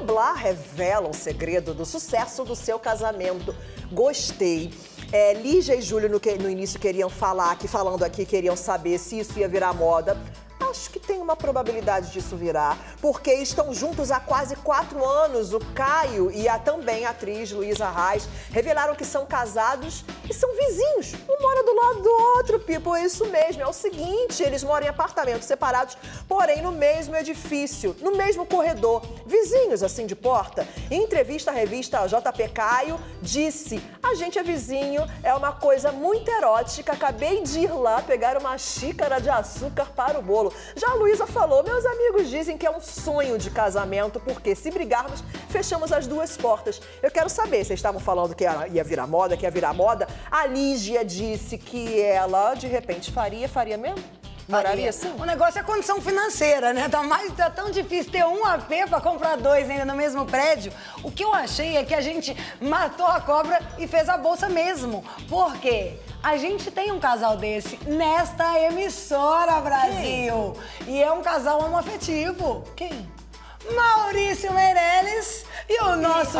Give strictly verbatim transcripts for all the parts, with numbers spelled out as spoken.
Noblar revela o segredo do sucesso do seu casamento. Gostei. É, Lígia e Júlio no, que, no início queriam falar, que falando aqui queriam saber se isso ia virar moda. Acho que tem uma probabilidade disso virar, porque estão juntos há quase quatro anos. O Caio e a também a atriz Luísa Reis revelaram que são casados e são vizinhos. Um mora do lado do outro, Pipo, é isso mesmo. É o seguinte, eles moram em apartamentos separados, porém no mesmo edifício, no mesmo corredor. Vizinhos, assim, de porta. Em entrevista à revista J P Caio, disse: a gente é vizinho, é uma coisa muito erótica, acabei de ir lá pegar uma xícara de açúcar para o bolo. Já a Luísa falou: meus amigos dizem que é um sonho de casamento, porque se brigarmos, fechamos as duas portas. Eu quero saber, vocês estavam falando que ia virar moda, que ia virar moda. A Lígia disse que ela, de repente, faria, faria mesmo? Moraria assim? O negócio é condição financeira, né? Tá, mais, tá tão difícil ter um A P pra comprar dois ainda no mesmo prédio. O que eu achei é que a gente matou a cobra e fez a bolsa mesmo. Por quê? A gente tem um casal desse nesta emissora, Brasil. Quem? E é um casal homoafetivo. Quem? Maurício Meirelles e o nosso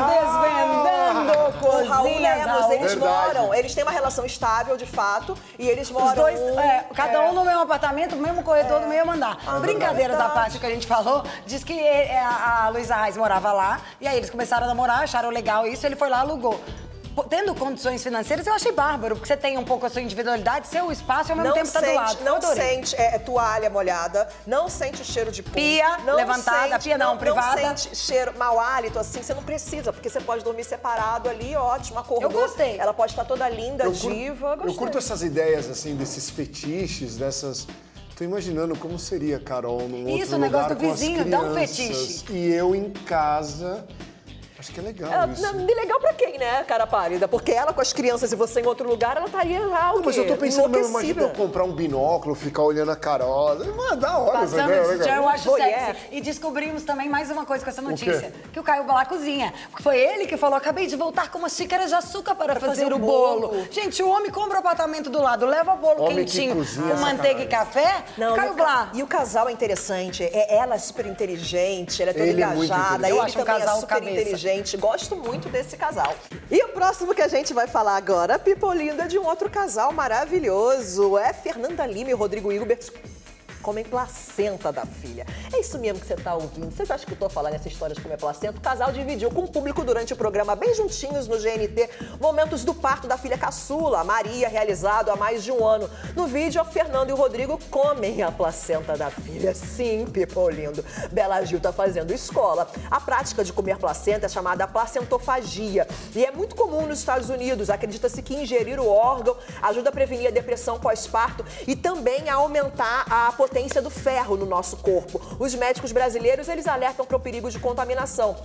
ah, Desvendando Cozinhas. O Raul Lemos, eles Verdade. moram, eles têm uma relação estável, de fato, e eles moram... Os dois, um, é, cada é, um no mesmo apartamento, no mesmo corredor, é, no mesmo andar. ah, Brincadeiras verdade. à parte que a gente falou, diz que é, a, a Luísa Reis morava lá, e aí eles começaram a namorar, acharam legal isso, ele foi lá, alugou. Tendo condições financeiras, eu achei bárbaro, porque você tem um pouco a sua individualidade, seu espaço e ao mesmo não tempo tá do lado. Não Adorei. sente é, toalha molhada, não sente o cheiro de pum. Pia não levantada, sente, pia não, não, privada. Não sente cheiro, mau hálito, assim, você não precisa, porque você pode dormir separado ali, ótimo, acordou. Eu gostei. Ela pode estar toda linda, Eu diva, curto, eu curto essas ideias, assim, desses fetiches, dessas... Tô imaginando como seria a Carol num outro Isso, o negócio lugar do com as vizinho, dá um crianças, fetiche. E eu em casa... Acho que é legal É, isso. não, legal pra quem, né, cara pálida? Porque ela com as crianças e você em outro lugar, ela estaria lá, o Não, mas eu tô pensando mesmo, imagina eu enlouquecida. comprar um binóculo, ficar olhando a Carol. Mano, da hora, Passando entendeu? isso, já eu acho Voyeur. sexy. E descobrimos também mais uma coisa com essa notícia. quê? Que o Caio vai lá cozinha. Porque foi ele que falou, acabei de voltar com uma xícara de açúcar para, Pra fazer, fazer o o bolo. bolo. Gente, o homem compra o apartamento do lado, leva o bolo Homem que quentinho cozinha, com manteiga e café, Não, Caio e o ca- Blá. E o casal é interessante, é, ela é super inteligente, ela é toda Ele é muito engajada, inteligente. ele Eu acho um também casal é super cabeça. inteligente, gosto muito desse casal. E o próximo que a gente vai falar agora, Pipolinda, de um outro casal maravilhoso, é Fernanda Lima e Rodrigo Hilbert. Comem placenta da filha. É isso mesmo que você tá ouvindo. Você já escutou falar nessa história de comer placenta? O casal dividiu com o público durante o programa, bem juntinhos no G N T, momentos do parto da filha caçula, Maria, realizado há mais de um ano. No vídeo, a Fernanda e o Rodrigo comem a placenta da filha. Sim, Pipo lindo. Bela Gil tá fazendo escola. A prática de comer placenta é chamada placentofagia e é muito comum nos Estados Unidos. Acredita-se que ingerir o órgão ajuda a prevenir a depressão pós-parto e também a aumentar a potência do ferro no nosso corpo. Os médicos brasileiros, eles alertam para o perigo de contaminação.